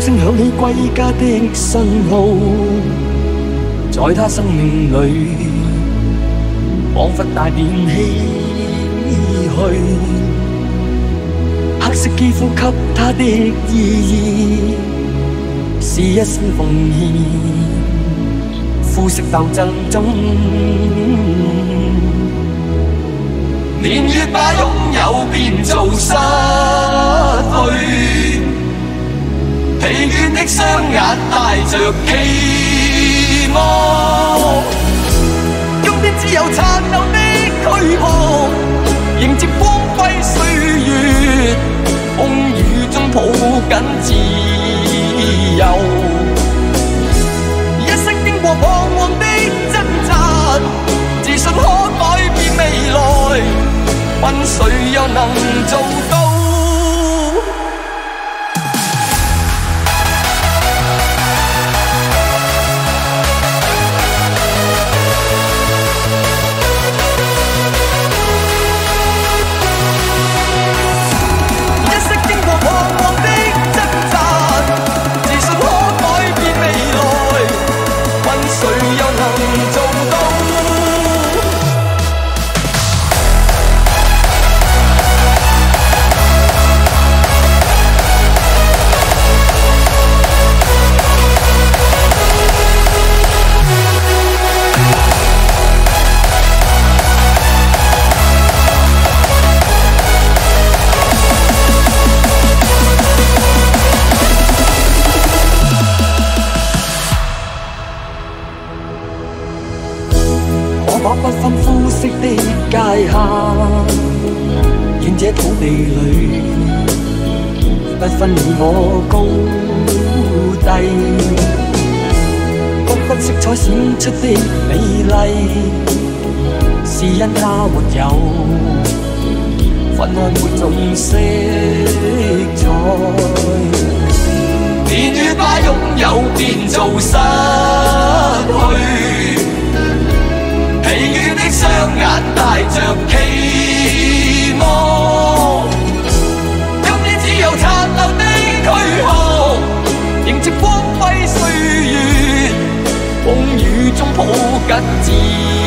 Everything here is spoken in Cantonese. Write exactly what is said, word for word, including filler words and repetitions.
聲響起歸家的信號，在他生命裏，彷彿帶點唏噓。黑色肌膚給他的意義，是一生奉獻。膚色鬥爭中，年月把擁有變做失去。疲倦的雙眼帶着期望，今天只有殘留的軀殼，迎接光輝歲月，風雨中抱緊自由。一生經過彷徨的掙扎，自信可改變未來，問誰又能做到？把不分膚色的界限，願這土地裏不分你我高低，繽紛色彩閃出的美麗，是因它沒有分開每種色彩。年月把擁有變做失去，疲倦的雙眼帶着期望，今天只有殘留的軀殼，迎接光輝歲月，風雨中抱緊自由。